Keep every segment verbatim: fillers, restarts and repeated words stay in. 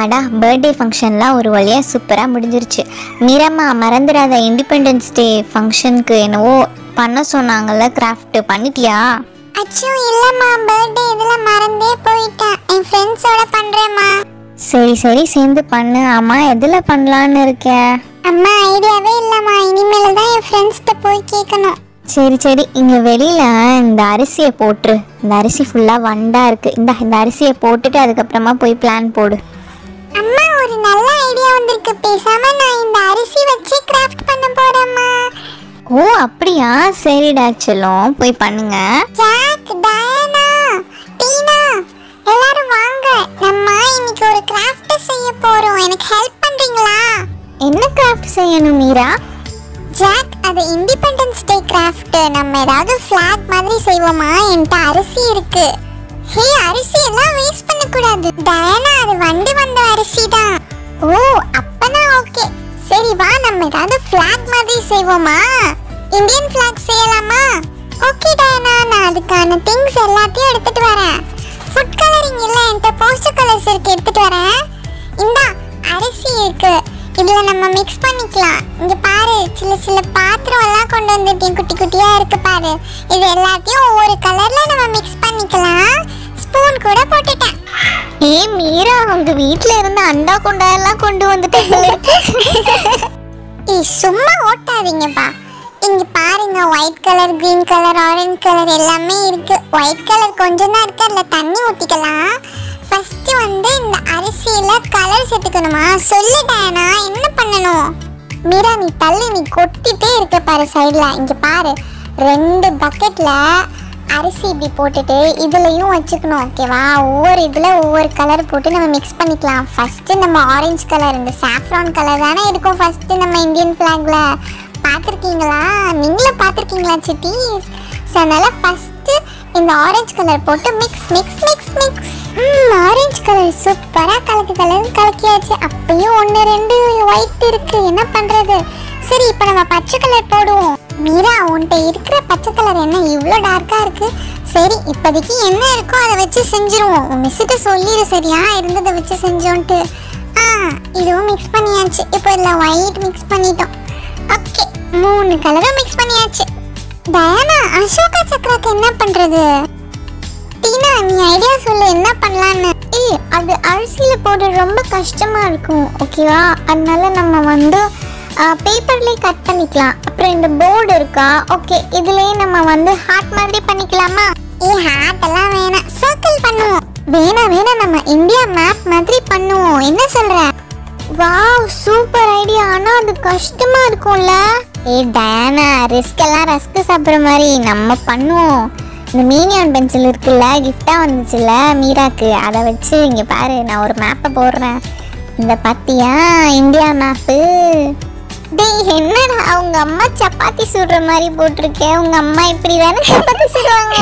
அப்பாடா பர்த்டே ஃபங்க்ஷன்லாம் ஒரு வழியாக சூப்பராக முடிஞ்சிருச்சு. மீராம்மா மறந்துடாத இண்டிபெண்டன்ஸ் டே ஃபங்க்ஷனுக்கு என்னவோ பண்ண சொன்னாங்கல்ல, கிராஃப்ட் பண்ணிட்டியா? அச்சோ இல்லம்மா, பர்த்டே இதெல்லாம் மறந்தே போயிட்டேன். என் ஃப்ரெண்ட்ஸோட பண்றேம்மா. சரி சரி சேர்ந்து பண்ணு. அம்மா எதில் பண்ணலான்னு இருக்க? அம்மா ஐடியாவே இல்லம்மா, இனிமேல தான் என் ஃப்ரெண்ட்ஸ்கிட்ட போய் கேட்கணும். சரி சரி இங்கே வெளியில் இந்த அரிசியை போட்டுரு. இந்த அரிசி ஃபுல்லாக வண்டாக இருக்குது. இந்த இந்த அரிசியை போட்டுட்டு அதுக்கப்புறமா போய் பிளான் போடு. அம்மா ஒரு நல்ல ஐடியா வந்திருக்கு. பேசாம நான் இந்த அரிசி வச்சு கிராஃப்ட் பண்ண போறேம்மா. ஓ அப்படியா? சரிடா செல்லம், போய் பண்ணுங்க. ஜாக், டயானா, டீனா எல்லாரும் வாங்க. நம்ம இன்னைக்கு ஒரு கிராஃப்ட் செய்ய போறோம். எனக்கு ஹெல்ப் பண்றீங்களா? என்ன கிராஃப்ட் செய்யணும் மீரா? ஜாக், அது இண்டிபெண்டன்ஸ் டே கிராஃப்ட். நம்ம ஏதாவது ஃபிளாக் மாதிரி செய்வோமா? என்கிட்ட அரிசி இருக்கு. ஹே, அரிசி எல்லாம் வேஸ்ட் பண்ண கூடாது. டயானா, அது வண்டு வந்த அரிசி தான். ஓ அப்பனா ஓகே. சரி வா, நம்ம ஏதாவது ஃபிளாக் மாதிரி செய்வோமா? இந்தியன் ஃபிளாக் செய்யலாமா? ஓகே டயானா, நான் அதுக்கான திங்ஸ் எல்லாத்தையும் எடுத்துட்டு வரேன். ஃபுட் கலரிங் இல்ல, என்கிட்ட போஸ்டர் கலர்ஸ் இருக்கு, எடுத்துட்டு வரேன். இந்தா அரிசி இருக்கு, இதுல நம்ம மிக்ஸ் பண்ணிக்கலாம். இங்க பாரு, சில சில பாத்திரம் எல்லாம் கொண்டு வந்துட்டேன், குட்டி குட்டியா இருக்கு பாரு. இது எல்லாத்தையும் ஒவ்வொரு கலர்ல நம்ம மிக்ஸ் பண்ணிக்கலாம். ஸ்பூன் கூட போட்டுட்டேன். ஏ மீரா, உங்க வீட்ல இருந்து அண்டா குண்டா எல்லாம் கொண்டு வந்துட்டேன். ஏ சும்மா ஓட்டாதீங்கப்பா. இங்க பாருங்க, white colour, green colour, orange colour எல்லாமே இருக்கு. ஒயிட் கலர் கொஞ்சம் தான் இருக்கு, அதுல தண்ணி ஊத்திக்கலாம். ஃபர்ஸ்ட் வந்து இந்த அரிசியில கலர் சேர்த்துக்கணுமா? சொல்லு டயானா, என்ன பண்ணணும்? மீரா நீ தள்ளி, நீ கொட்டிட்டே இருக்க பாரு சைடுல. இங்க பாரு, ரெண்டு பக்கெட்ல அரிசி இப்படி போட்டுட்டு இதுலயும் வச்சுக்கணும், ஓகேவா? ஒவ்வொரு இதுல ஒவ்வொரு கலர் போட்டு நம்ம மிக்ஸ் பண்ணிக்கலாம். ஃபர்ஸ்ட் நம்ம ஆரஞ்சு கலர், இந்த சாஃப்ரான் கலர் தானே இருக்கும் ஃபர்ஸ்ட் நம்ம இந்தியன் ஃபிளாக்ல. பார்த்துருக்கீங்களா? நீங்களும் பார்த்துருக்கீங்களா சிட்டி? ஸோ அதனால ஃபர்ஸ்ட் இந்த ஆரஞ்சு கலர் போட்டு மிக்ஸ் மிக்ஸ் மிக்ஸ் மிக்ஸ். ம் ஆரஞ்சு கலர் சூப்பராக கலக்கு கலர் கலக்கியாச்சு. அப்பயும் ஒன்று ரெண்டு ஒயிட் இருக்கு, என்ன பண்ணுறது? சரி இப்போ நம்ம பச்சை கலர் போடுவோம். மீரா, உன்கிட்ட இருக்கிற பச்சை கலர் என்ன இவ்வளோ டார்க்காக இருக்கு? சரி இப்போதைக்கு என்ன இருக்கோ அதை வச்சு செஞ்சுருவோம். உன் மிஸ்ஸிட்ட சொல்லிடு சரியா, இருந்ததை வச்சு செஞ்சோன்ட்டு. ஆ இதுவும் மிக்ஸ் பண்ணியாச்சு. இப்போ இதில் ஒயிட் மிக்ஸ் பண்ணிட்டோம். ஓகே, மூணு கலரும் மிக்ஸ் பண்ணியாச்சு. டயானா, அசோகா சக்கராக்கு என்ன பண்றது? டீனா நீ ஐடியா சொல்லு, என்ன பண்ணலான்னு. ஏய், அது அரிசியில போட ரொம்ப கஷ்டமா இருக்கும், ஓகேவா? அதனால நம்ம வந்து பேப்பர்லேயே கட் பண்ணிக்கலாம். அப்புறம் இந்த போர்டு இருக்கா, ஓகே, இதுலயே நம்ம வந்து ஹார்ட் மாதிரி பண்ணிக்கலாமா? ஏ ஹார்ட் எல்லாம் வேணாம், சர்க்கிள் பண்ணுவோம். வேணா வேணா நம்ம இந்தியா மேப் மாதிரி பண்ணுவோம், என்ன சொல்ற? Wow, super idea. ஆனா அது கஷ்டமா இருக்கும்ல. ஏ டயானா, ரிஸ்க் எல்லாம் ரஸ்க் சாப்பிட்ற மாதிரி நம்ம பண்ணுவோம். இந்த மீனியான் பென்சில் இருக்குல்ல, கிஃப்டா வந்துச்சுல்ல மீராக்கு, அதை வச்சு இங்க பாரு, நான் ஒரு மேப்பை போடுறேன். இந்த பாத்தியா இந்தியா மேப்பு? டேய் என்னடா, அவங்க அம்மா சப்பாத்தி சுடுற மாதிரி போட்டிருக்கேன். உங்க அம்மா இப்படி தானே சப்பாத்தி சுடுவாங்க?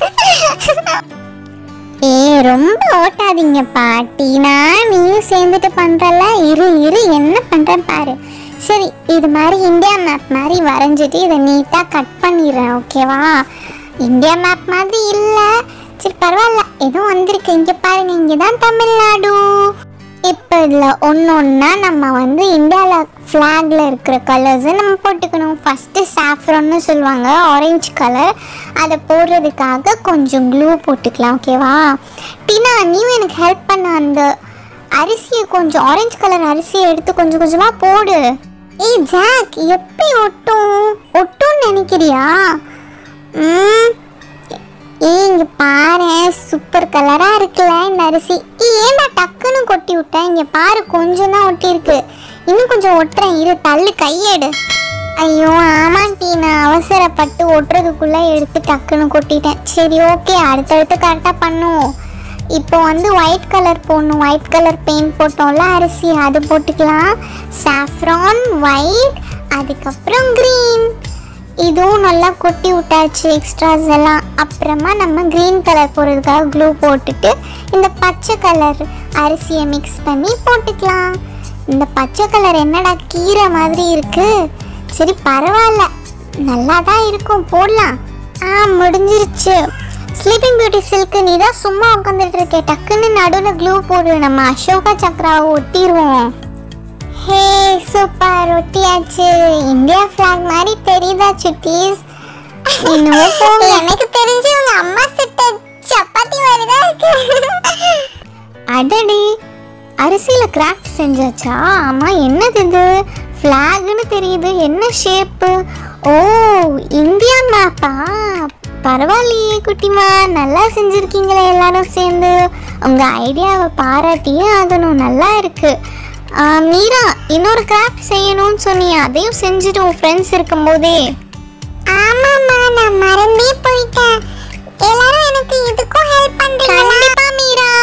ஏ ரொம்ப ஓட்டாதீங்கப்பா. டீனா நீயும் சேர்ந்துட்டு பண்றல, இரு இரு என்ன பண்றேன் பாரு. சரி, இது மாதிரி இந்தியா மேப் மாதிரி வரைஞ்சிட்டு இதை நீட்டாக கட் பண்ணிடுறேன், ஓகேவா? இந்தியா மேப் மாதிரி இல்லை, சரி பரவாயில்ல, எதுவும் வந்திருக்கு. இங்கே பாருங்க, இங்கே தான் தமிழ்நாடு. இப்போ இதில் ஒன்று ஒன்றா நம்ம வந்து இந்தியாவில் ஃப்ளாகில் இருக்கிற கலர்ஸை நம்ம போட்டுக்கணும். ஃபஸ்ட்டு சாஃப்ரான்னு சொல்லுவாங்க, ஆரஞ்சு கலர். அதை போடுறதுக்காக கொஞ்சம் க்ளூ போட்டுக்கலாம், ஓகேவா? டீனா நீயும் எனக்கு ஹெல்ப் பண்ண. அந்த அரிசியை கொஞ்சம் ஆரஞ்சு கலர் அரிசியை எடுத்து கொஞ்சம் கொஞ்சமாக போடு. ஏய் ஜாக், எப்படி ஒட்டும் ஒட்டும்னு நினைக்கிறியா? ம் ஏ இங்கே பாரு, சூப்பர் கலராக இருக்குல்ல இந்த அரிசி. ஏன்டா டக்குன்னு கொட்டி விட்டேன்? இங்கே பாரு, கொஞ்சம் தான் ஒட்டியிருக்கு. இன்னும் கொஞ்சம் ஒட்டுறேன், இரு, தள்ளு, கையெடு. ஐயோ ஆமாண்டி, நான் அவசரப்பட்டு ஒட்டுறதுக்குள்ளே எடுத்து டக்குன்னு கொட்டிட்டேன். சரி ஓகே, அடுத்தடுத்து கரெக்டாக பண்ணுவோம். இப்போ வந்து ஒயிட் கலர் போடணும். ஒயிட் கலர் பெயிண்ட் போட்டோம்ல அரிசி, அது போட்டுக்கலாம். சாஃப்ரான், ஒயிட், அதுக்கப்புறம் க்ரீன். இதுவும் நல்லா கொட்டி விட்டாச்சு எக்ஸ்ட்ராஸ் எல்லாம். அப்புறமா நம்ம க்ரீன் கலர் போடுறதுக்காக க்ளூ போட்டுட்டு இந்த பச்சை கலர் அரிசியை மிக்ஸ் பண்ணி போட்டுக்கலாம். இந்த பச்சை கலர் என்னடா கீரை மாதிரி இருக்கு? சரி பரவாயில்ல, நல்லா தான் இருக்கும், போடலாம். ஆ முடிஞ்சிருச்சு. ஸ்லீப்பிங் பியூட்டி சில்க் நீ தான் சும்மா உட்காந்துட்டு இருக்க, டக்குன்னு நடுவில் க்ளூ போடு, நம்ம அசோகா சக்ராவை ஒட்டிடுவோம். ஹே சூப்பர், ஒட்டியாச்சு. இந்தியா ஃபிளாக் மாதிரி தெரியுதா சுட்டீஸ்? இன்னும் போங்க. எனக்கு தெரிஞ்சு உங்க அம்மா சுட்ட சப்பாத்தி மாதிரி தான் இருக்கு. அடடி, அரிசியில கிராஃப்ட் செஞ்சாச்சா? ஆமா, என்னது இது? ஃபிளாக்னு தெரியுது, என்ன ஷேப்பு? ஓ, இந்தியா மேப்பா? பரவாயில்லையே குட்டிமா, நல்லா செஞ்சுருக்கீங்களே எல்லாரும் சேர்ந்து. உங்கள் ஐடியாவை பாராட்டியே ஆகணும், நல்லா இருக்கு. மீரா, இன்னொரு கிராஃப்ட் செய்யணும்னு சொன்னியே, அதையும் செஞ்சுட்டு உன் ஃப்ரெண்ட்ஸ் இருக்கும்போதே. ஆமாம்மா, நான் மறந்தே போயிட்டேன். எல்லாரும் எனக்கு இதுக்கும் ஹெல்ப் பண்ணுறீங்களா? கண்டிப்பா மீரா.